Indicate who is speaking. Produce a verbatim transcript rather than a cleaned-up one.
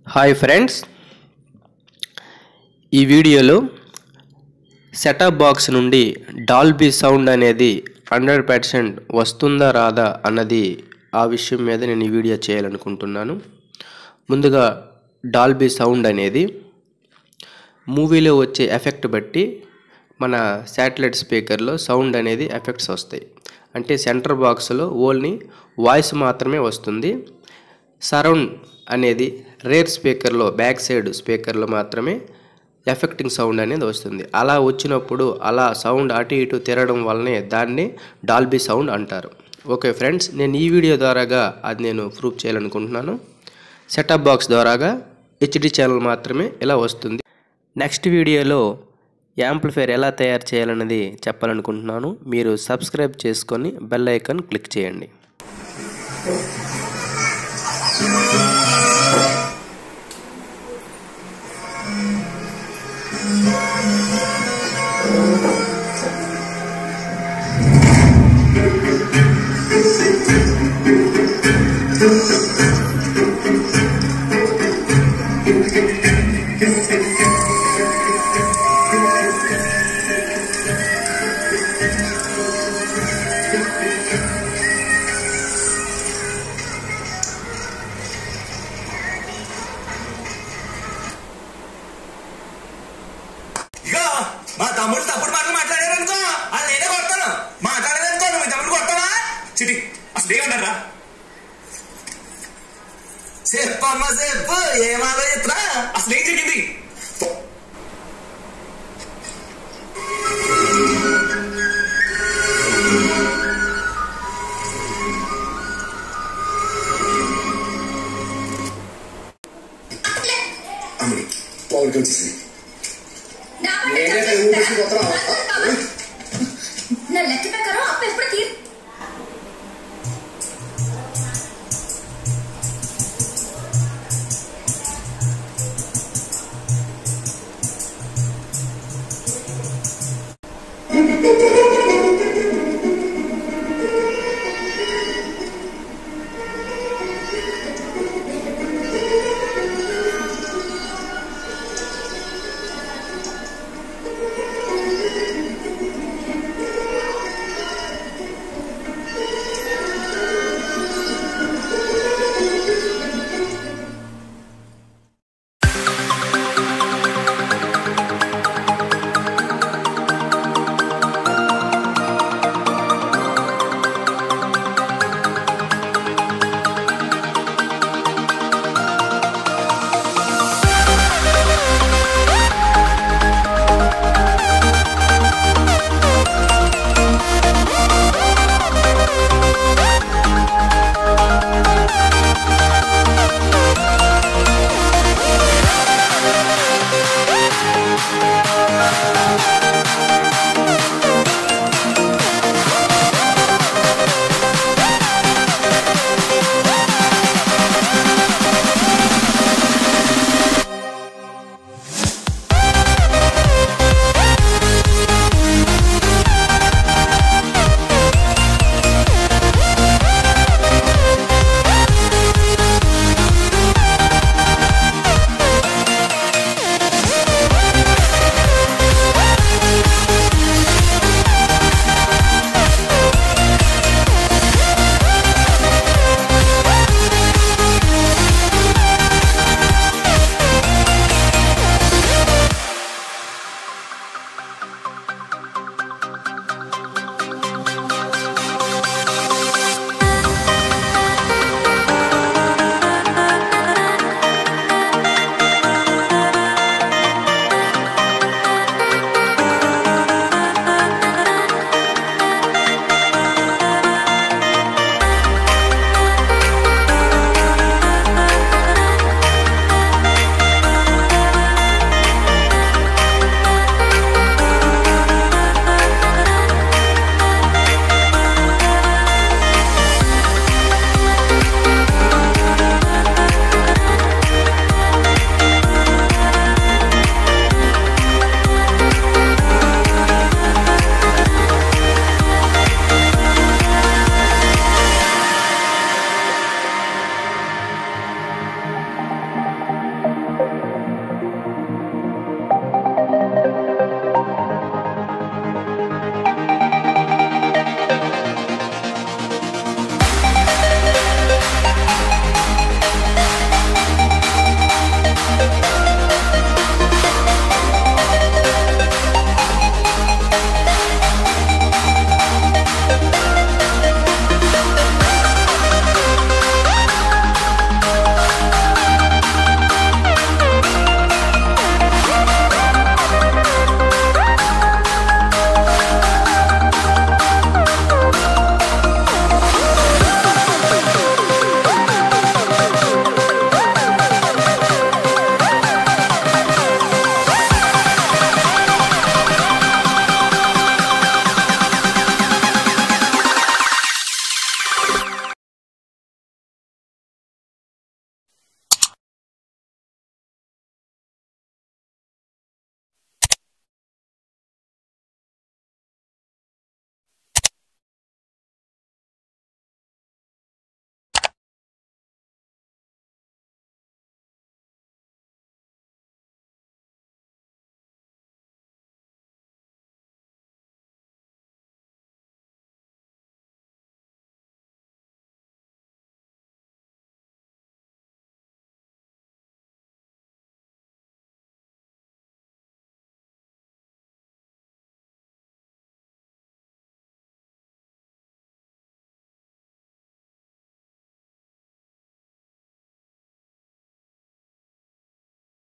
Speaker 1: Hi friends, ఈ వీడియోలో setup box నుండి డాల్బీ సౌండ్ అనేది హండ్రెడ్ పర్సెంట్ వస్తుందా రాదా అన్నది ఆ విషయం మీద నేను ఈ వీడియో చేయాలనుకుంటున్నాను. ముందుగా డాల్బీ సౌండ్ అనేది మూవీలో వచ్చే ఎఫెక్ట్ బట్టి మన శాటిలైట్ స్పీకర్లో సౌండ్ అనేది ఎఫెక్ట్స్ వస్తాయి. అంటే సెంటర్ బాక్స్లో ఓన్లీ వాయిస్ మాత్రమే వస్తుంది. సరౌండ్ అనేది రేర్ స్పీకర్లో బ్యాక్ సైడ్ స్పీకర్లో మాత్రమే ఎఫెక్టింగ్ సౌండ్ అనేది వస్తుంది. అలా వచ్చినప్పుడు అలా సౌండ్ అటు ఇటు తిరగడం వల్లనే దాన్ని డాల్బీ సౌండ్ అంటారు. ఓకే ఫ్రెండ్స్, నేను ఈ వీడియో ద్వారాగా అది నేను ప్రూఫ్ చేయాలనుకుంటున్నాను. సెటప్ బాక్స్ ద్వారాగా హెచ్డి ఛానల్ మాత్రమే ఇలా వస్తుంది. నెక్స్ట్ వీడియోలో యాంప్లిఫైయర్ ఎలా తయారు చేయాలన్నది చెప్పాలనుకుంటున్నాను. మీరు సబ్స్క్రైబ్ చేసుకొని బెల్ ఐకాన్ క్లిక్ చేయండి.
Speaker 2: మా తమ్ముడు తప్పుడు మాటలు మాట్లాడారనుకో అది నేనే కొడతాను. మాట్లాడేదనుకో నువ్వు మీ తమ్ముడు కొడతావా? చిటి అసలు ఏమంటారా? చెప్పమ్మ చెప్పు, ఏం ఆలోచిస్తున్నా? అసలు ఏం జరిగింది? పవన్ కలిసి